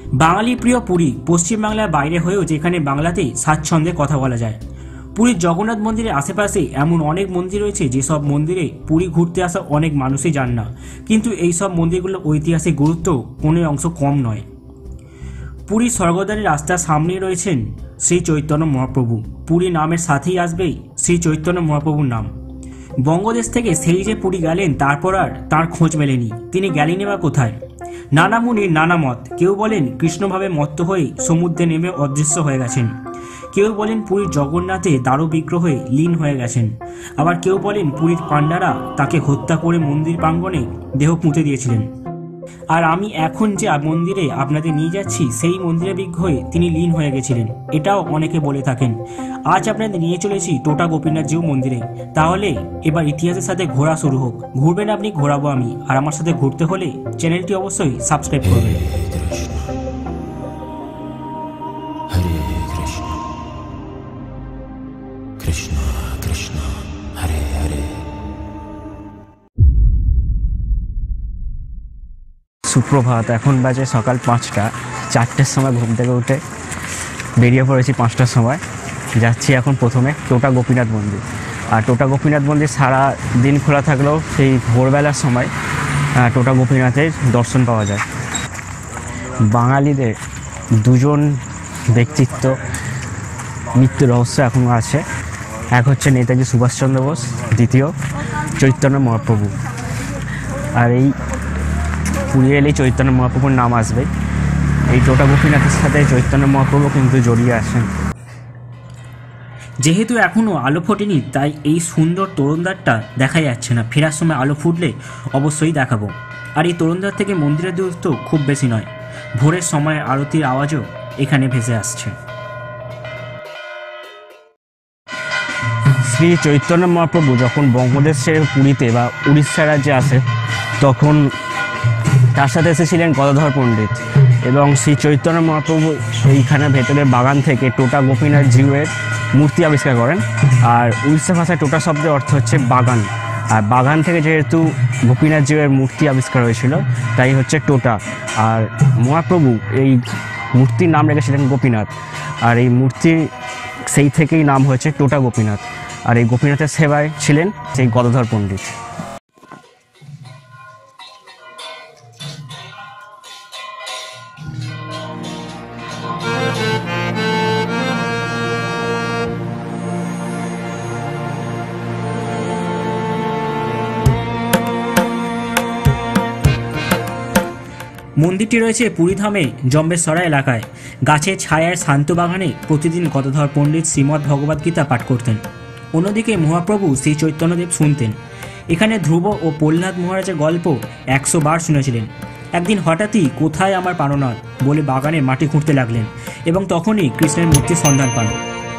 বাঙালি প্রিয় পুরী পশ্চিমবাংলার বাইরে হয়েও যেখানে বাংলাতেই স্বাচ্ছন্দ্যে কথা বলা যায়। পুরীর জগন্নাথ মন্দিরের আশেপাশে এমন অনেক মন্দির রয়েছে যেসব মন্দিরে পুরী ঘুরতে আসা অনেক মানুষই যান না, কিন্তু এই সব মন্দিরগুলোর ঐতিহাসিক গুরুত্ব কোনো অংশ কম নয়। পুরী স্বর্গদ্বারের রাস্তার সামনেই রয়েছেন শ্রী চৈতন্য মহাপ্রভু। পুরী নামের সাথেই আসবেই শ্রী চৈতন্য মহাপ্রভুর নাম। বঙ্গদেশ থেকে সেই যে পুরী গেলেন তারপর আর তাঁর খোঁজ মেলেনি। তিনি গেলেনই বা কোথায়? নানা মুনির নানা মত। কেউ বলেন কৃষ্ণভাবে মত্ত হয়ে সমুদ্রে নেমে অদৃশ্য হয়ে গেছেন, কেউ বলেন পুরীর জগন্নাথে দারু বিগ্রহে লীন হয়ে গেছেন, আবার কেউ বলেন পুরীর পাণ্ডারা তাকে হত্যা করে মন্দির প্রাঙ্গণে দেহ পুঁতে দিয়েছিলেন। আর আমি এখন যে মন্দিরে আপনাদের নিয়ে যাচ্ছি সেই মন্দিরে বিগ্রহে তিনি লীন হয়ে গেছিলেন, এটাও অনেকে বলে থাকেন। আজ আপনাদের নিয়ে চলেছি টোটা গোপীনাথজিউ মন্দিরে। তাহলে এবার ইতিহাসের সাথে ঘোরা শুরু হোক। ঘুরবেন আপনি, ঘোরাবো আমি, আর আমার সাথে ঘুরতে হলে চ্যানেলটি অবশ্যই সাবস্ক্রাইব করবেন। কৃষ্ণ কৃষ্ণ হরে হরে। সুপ্রভাত। এখন বাজে সকাল 5টা। 4টের সময় ঘুম থেকে উঠে বেরিয়ে পড়েছি 5টার সময়। যাচ্ছি এখন প্রথমে টোটা গোপীনাথ মন্দির। আর টোটা গোপীনাথ মন্দির সারা দিন খোলা থাকলেও সেই ভোরবেলার সময় টোটা গোপীনাথের দর্শন পাওয়া যায়। বাঙালিদের দুজন ব্যক্তিত্ব মৃত্যু রহস্য এখনও আছে। এক হচ্ছে নেতাজি সুভাষচন্দ্র বোস, দ্বিতীয় চৈতন্য মহাপ্রভু। আর এই পুরী এলেই চৈতন্য মহাপ্রভুর নাম আসবে। এই টোটা গোপীনাথের সাথে চৈতন্য মহাপ্রভু কিন্তু জড়িয়ে আছেন। যেহেতু এখনও আলো ফোটেনি তাই এই সুন্দর তোরণদ্বারটা দেখা যাচ্ছে না। ফেরার সময় আলো ফুটলে অবশ্যই দেখাবো। আর এই তোরণদ্বার থেকে মন্দিরের দূরত্ব খুব বেশি নয়। ভোরের সময় আরতির আওয়াজও এখানে ভেসে আসছে। শ্রী চৈতন্য মহাপ্রভু যখন বঙ্গদেশের পুরীতে বা উড়িষ্যা রাজ্যে আসে তখন তার সাথে এসেছিলেন গদাধর পণ্ডিত, এবং শ্রী চৈতন্য মহাপ্রভু এইখানে ভেতরের বাগান থেকে টোটা গোপীনাথ জিউয়ের মূর্তি আবিষ্কার করেন। আর উড়িষ্যা ভাষায় টোটা শব্দের অর্থ হচ্ছে বাগান। আর বাগান থেকে যেহেতু গোপীনাথ জিউয়ের মূর্তি আবিষ্কার হয়েছিল তাই হচ্ছে টোটা। আর মহাপ্রভু এই মূর্তির নাম রেখেছিলেন গোপীনাথ। আর এই মূর্তি সেই থেকেই নাম হয়েছে টোটা গোপীনাথ। আর এই গোপীনাথের সেবায় ছিলেন সেই গদাধর পণ্ডিত। মন্দিরটি রয়েছে পুরীধামে জম্বেশ্বরা এলাকায়। গাছের ছায়ার শান্ত বাগানে প্রতিদিন গদাধর পণ্ডিত শ্রীমদ্ ভগবদ্গীতা পাঠ করতেন। অন্যদিকে মহাপ্রভু শ্রী চৈতন্যদেব শুনতেন। এখানে ধ্রুব ও প্রহ্লাদ মহারাজের গল্প 100 বার শুনেছিলেন। একদিন হঠাৎই কোথায় আমার প্রাণনাথ বলে বাগানে মাটি খুঁড়তে লাগলেন এবং তখনই কৃষ্ণের মূর্তির সন্ধান পান।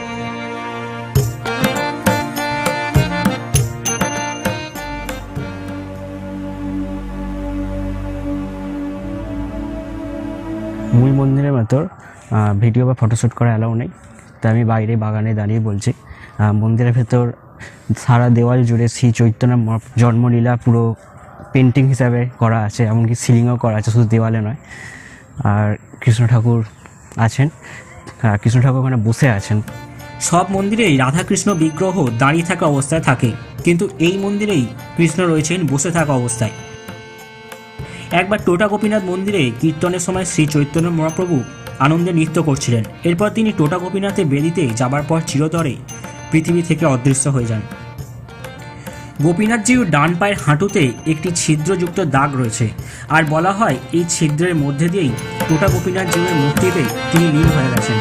মূল মন্দিরের ভেতর ভিডিও বা ফটোশ্যুট করা অ্যালাউ নেই, তাই আমি বাইরে বাগানে দাঁড়িয়ে বলছি। মন্দিরের ভেতর সারা দেওয়াল জুড়ে শ্রী চৈতন্য জন্মলীলা পুরো পেন্টিং হিসাবে করা আছে, এমনকি সিলিংও করা আছে, শুধু দেওয়ালে নয়। আর কৃষ্ণ ঠাকুর আছেন, কৃষ্ণ ঠাকুর ওখানে বসে আছেন। সব মন্দিরেই রাধাকৃষ্ণ বিগ্রহ দাঁড়িয়ে থাকা অবস্থায় থাকে, কিন্তু এই মন্দিরেই কৃষ্ণ রয়েছেন বসে থাকা অবস্থায়। একবার টোটা গোপীনাথ মন্দিরে কীর্তনের সময় শ্রী চৈতন্য মহাপ্রভু আনন্দে নৃত্য করছিলেন। এরপর তিনি টোটা গোপীনাথের বেদিতে যাবার পর চিরতরে পৃথিবী থেকে অদৃশ্য হয়ে যান। গোপীনাথজির ডান পায়ের হাঁটুতে একটি ছিদ্রযুক্ত দাগ রয়েছে, আর বলা হয় এই ছিদ্রের মধ্যে দিয়েই টোটা গোপীনাথজির মূর্তিতে তিনি লীন হয়ে গেছেন।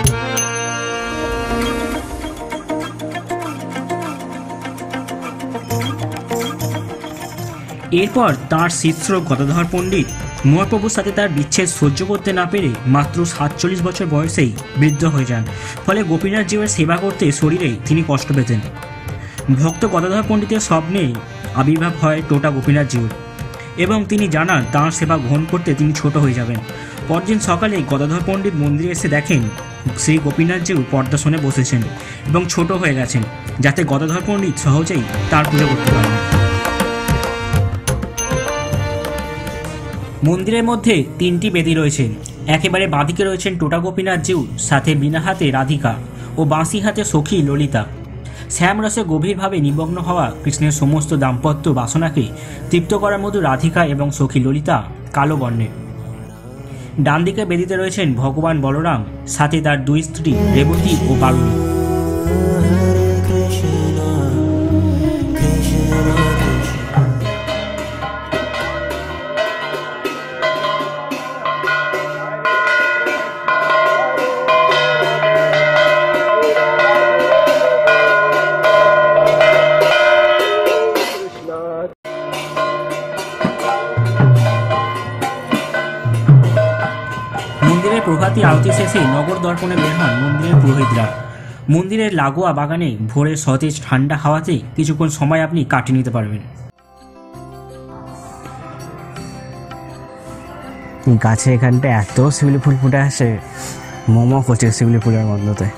এরপর তাঁর শিষ্য গদাধর পণ্ডিত মহাপ্রভুর সাথে তার বিচ্ছেদ সহ্য করতে না পেরে মাত্র 47 বছর বয়সেই বৃদ্ধ হয়ে যান। ফলে গোপীনাথ জিউয়ের সেবা করতে শরীরেই তিনি কষ্ট পেতেন। ভক্ত গদাধর পণ্ডিতের স্বপ্নে আবির্ভাব হয় টোটা গোপীনাথ জিউর, এবং তিনি জানান তাঁর সেবা গ্রহণ করতে তিনি ছোট হয়ে যাবেন। পরদিন সকালে গদাধর পণ্ডিত মন্দিরে এসে দেখেন শ্রী গোপীনাথ জিউ পদ্মাসনে বসেছেন এবং ছোট হয়ে গেছেন, যাতে গদাধর পণ্ডিত সহজেই তার পুজো করতে পারেন। মন্দিরের মধ্যে 3টি বেদি রয়েছে। একেবারে বাঁদিকে রয়েছেন টোটা গোপীনাথ জিউ, সাথে বিনা হাতে রাধিকা ও বাঁশি হাতে সখী ললিতা। শ্যামরসে গভীরভাবে নিমগ্ন হওয়া কৃষ্ণের সমস্ত দাম্পত্য বাসনাকে তৃপ্ত করার মতো রাধিকা এবং সখী ললিতা কালো বর্ণের। ডান দিকে বেদিতে রয়েছেন ভগবান বলরাম, সাথে তার দুই স্ত্রী রেবতী ও বারুণী। মন্দিরের প্রভাতী আরতি শেষে নগর দর্পণে বের হন মন্দিরের পুরোহিতরা। মন্দিরের লাগোয়া বাগানে ভোরের সতেজ ঠান্ডা হাওয়াতে কিছুক্ষণ সময় আপনি কাটিয়ে নিতে পারবেন। গাছে এখানটা এত শিউলি ফুল ফুটে আসে, মোমো করছে শিউলি ফুলের গন্ধতে।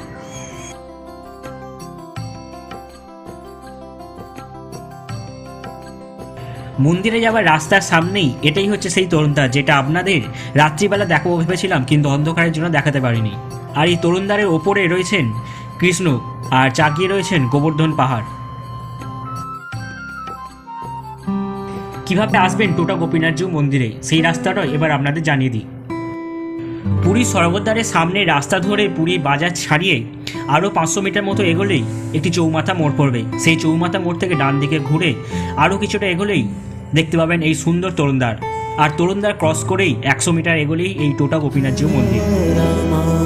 মন্দিরে যাওয়ার রাস্তার সামনেই এটাই হচ্ছে সেই তরুণদ্বার, যেটা আপনাদের রাত্রিবেলা দেখাবো ভেবেছিলাম কিন্তু অন্ধকারের জন্য দেখাতে পারিনি। আর এই তরুণদ্বারের ওপরে রয়েছেন কৃষ্ণ আর চাগিয়ে রয়েছেন গোবর্ধন পাহাড়। কিভাবে আসবেন টোটা গোপীনাথ জিউ মন্দিরে সেই রাস্তাটা এবার আপনাদের জানিয়ে দিই। পুরী স্বর্গদ্বারের সামনে রাস্তা ধরে পুরী বাজার ছাড়িয়ে আরও 500 মিটার মতো এগোলেই একটি চৌমাথা মোড় পড়বে। সেই চৌমাথা মোড় থেকে ডান দিকে ঘুরে আরও কিছুটা এগোলেই দেখতে পাবেন এই সুন্দর তরুণদ্বার। আর তরুণদ্বার ক্রস করেই 100 মিটার এগোলেই এই টোটা গোপীনাথ জিউ মন্দির।